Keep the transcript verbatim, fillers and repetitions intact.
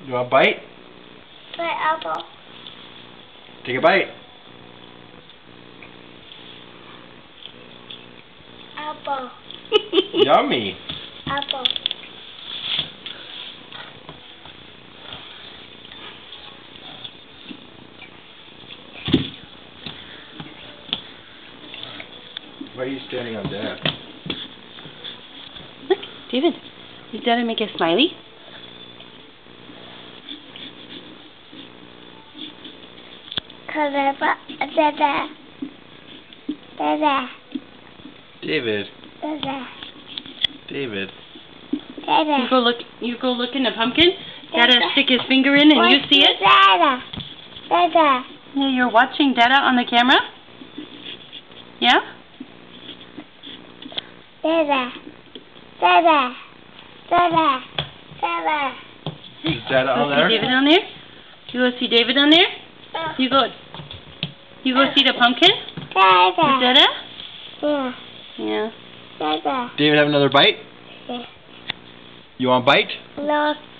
You want a bite? My apple. Take a bite. Apple. Yummy. Apple. Why are you standing on Dad? Look, David. Is Dad make a smiley? Dada. Dada. Dada. David. Dada. David. Dada. You go look. You go look in the pumpkin. Dada stick his finger in, and you see it. Dada. Dada. Yeah, you're watching Dada on the camera. Yeah. Dada. Dada. Dada. Dada. Is Dad on You there? see David on there? You go see David on there? You go. You go see the pumpkin? Dada. With Dada? Yeah. Yeah. Dada. David, have another bite? Yeah. You want a bite? No.